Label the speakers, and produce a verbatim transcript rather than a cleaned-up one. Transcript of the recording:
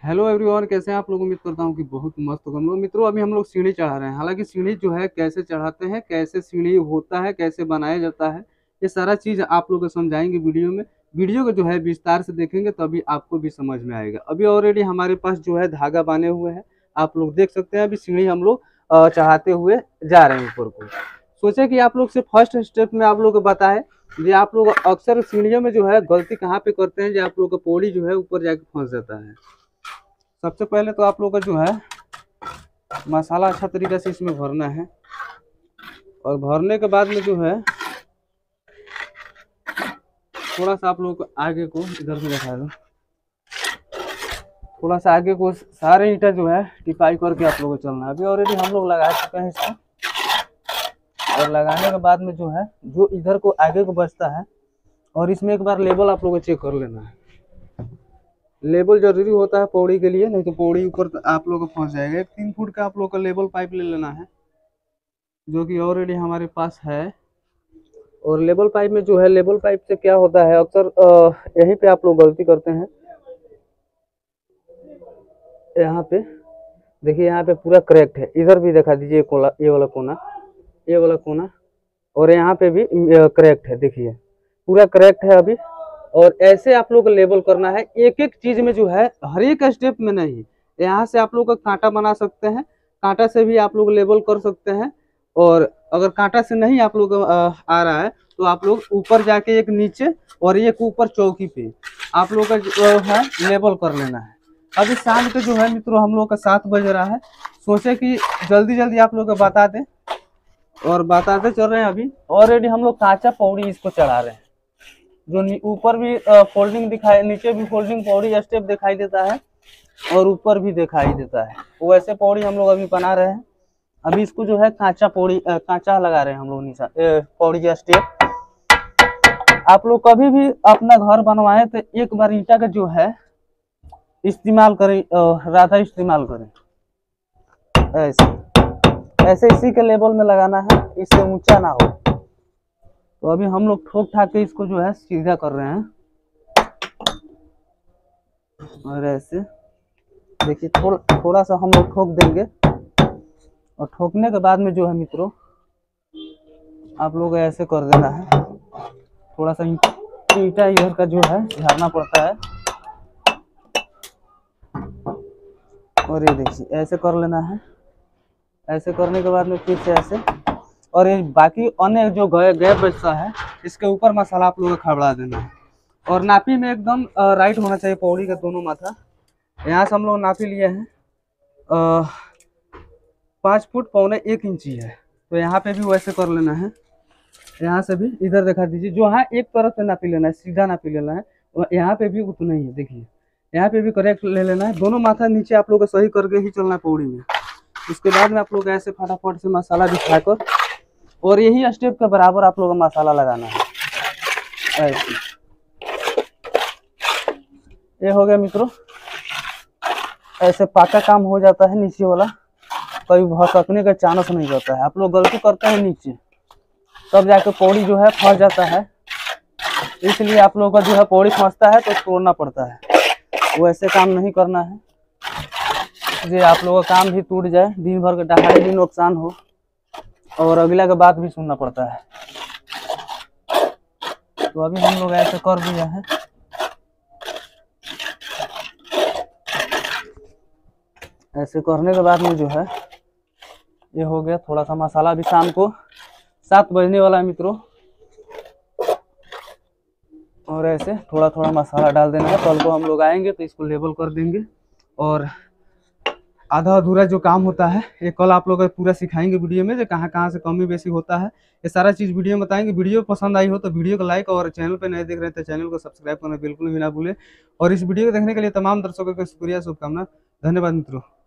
Speaker 1: Hello everyone, कैसे हैं आप लोग। उम्मीद करता हूँ कि बहुत मस्त होगा। हम लोग मित्रों अभी हम लोग सीढ़ी चढ़ा रहे हैं। हालांकि सीढ़ी जो है कैसे चढ़ाते हैं, कैसे सीढ़ी होता है, कैसे बनाया जाता है, ये सारा चीज़ आप लोग को समझाएंगे वीडियो में। वीडियो को जो है विस्तार से देखेंगे तभी आपको भी समझ में आएगा। अभी ऑलरेडी हमारे पास जो है धागा बांधे हुए हैं, आप लोग देख सकते हैं। अभी सीढ़ी हम लोग अ, चढ़ाते हुए जा रहे हैं ऊपर को। सोचे कि आप लोग से फर्स्ट स्टेप में आप लोग को बताए। ये आप लोग अक्सर सीढ़ियों में जो है गलती कहाँ पे करते हैं, जो आप लोग का पौड़ी जो है ऊपर जाके फंस जाता है। सबसे पहले तो आप लोग का जो है मसाला अच्छा तरीके से इसमें भरना है। और भरने के बाद में जो है थोड़ा सा आप लोग को आगे को इधर से दिखा दो। थोड़ा सा आगे को सारे ईंटा जो है टिपाई करके आप लोगों को चलना है। अभी ऑलरेडी हम लोग लगा चुके हैं इसको। और लगाने के बाद में जो है जो इधर को आगे को बचता है, और इसमें एक बार लेवल आप लोगों को चेक कर लेना है। लेवल जरूरी होता है पौड़ी के लिए, नहीं तो पौड़ी ऊपर आप लोग को फंस जाएगा। एक तीन फुट का आप लोग का लेवल पाइप ले लेना है, जो कि ऑलरेडी हमारे पास है। और लेवल पाइप में जो है, लेवल पाइप से क्या होता है अक्सर यहीं पे आप लोग गलती करते हैं। यहाँ पे देखिए, यहाँ पे पूरा करेक्ट है। इधर भी दिखा दीजिए कोना, ये वाला कोना, ये वाला कोना, और यहाँ पे भी करेक्ट है। देखिए पूरा करेक्ट है अभी। और ऐसे आप लोग को लेबल करना है एक एक चीज में जो है, हर एक स्टेप में नहीं। यहाँ से आप लोग का कांटा बना सकते हैं, कांटा से भी आप लोग लेबल कर सकते हैं। और अगर कांटा से नहीं आप लोग आ रहा है तो आप लोग ऊपर जाके एक नीचे और एक ऊपर चौकी पे आप लोग का जो है लेबल कर लेना है। अभी शाम के जो है मित्रों हम लोग का सात बज रहा है। सोचे कि जल्दी जल्दी आप लोग को बता दें, और बताते चल रहे हैं। अभी ऑलरेडी हम लोग कांचा पौड़ी इसको चढ़ा रहे हैं। जो ऊपर भी फोल्डिंग दिखाई, नीचे भी फोल्डिंग पौड़ी स्टेप दिखाई देता है, और ऊपर भी दिखाई देता है। वैसे पौड़ी हम लोग अभी बना रहे हैं। अभी इसको जो है कांचा पौड़ी, कांचा लगा रहे हैं हम लोग नीचा पौड़ी का स्टेप। आप लोग कभी भी अपना घर बनवाए तो एक बार ईंटा का जो है इस्तेमाल करें, राधा इस्तेमाल करें। ऐसे ऐसे इसी के लेवल में लगाना है, इससे ऊंचा ना हो। तो अभी हम लोग ठोक ठाक के इसको जो है सीधा कर रहे हैं। और ऐसे देखिए थोड़ा थोड़ा सा हम लोग ठोक देंगे। और ठोकने के बाद में जो है मित्रों आप लोग ऐसे कर देना है। थोड़ा सा ईंटा इधर का जो है झाड़ना पड़ता है। और ये देखिए ऐसे कर लेना है। ऐसे करने के बाद में फिर से ऐसे, और ये बाकी अन्य जो गैप बचता है इसके ऊपर मसाला आप लोगों को खबड़ा देना है। और नापी में एकदम राइट होना चाहिए पौड़ी का दोनों माथा। यहाँ से हम लोग नापी लिए हैं पाँच फुट पौने एक इंची है। तो यहाँ पे भी वैसे कर लेना है। यहाँ से भी इधर दिखा दीजिए, जो है एक तरफ से नापी लेना है, सीधा नापी लेना है। और यहाँ पे भी उतना ही है। देखिए यहाँ पे भी करेक्ट ले लेना है। दोनों माथा नीचे आप लोग को सही करके ही चलना है पौड़ी में। उसके बाद में आप लोग ऐसे फटाफट से मसाला बिछाकर, और यही स्टेप के बराबर आप लोग को मसाला लगाना है। ऐसे ये हो गया मित्रों। ऐसे पाका काम हो जाता है। नीचे वाला कभी भसकने का चांस नहीं रहता है। आप लोग गलती करते हैं नीचे, तब जाके पौड़ी जो है फंस जाता है। इसलिए आप लोगों का जो है पौड़ी फंसता है तो तोड़ना पड़ता है। वो ऐसे काम नहीं करना है जे आप लोगों का काम भी टूट जाए, दिन भर के दहाड़े भी नुकसान हो, और अगला के बात भी सुनना पड़ता है। तो अभी हम लोग ऐसे कर दिया है। ऐसे करने के बाद में जो है ये हो गया। थोड़ा सा मसाला भी शाम को सात बजने वाला है मित्रों। और ऐसे थोड़ा थोड़ा मसाला डाल देना है। कल को हम लोग आएंगे तो इसको लेबल कर देंगे। और आधा अधूरा जो काम होता है ये कल आप लोग पूरा सिखाएंगे वीडियो में, जो कहाँ कहाँ से कमी बेसी होता है ये सारा चीज़ वीडियो में बताएंगे। वीडियो पसंद आई हो तो वीडियो को लाइक, और चैनल पे नए देख रहे हैं तो चैनल को सब्सक्राइब करना बिल्कुल भी ना भूलें। और इस वीडियो को देखने के लिए तमाम दर्शकों का शुक्रिया, शुभकामना, धन्यवाद मित्रों।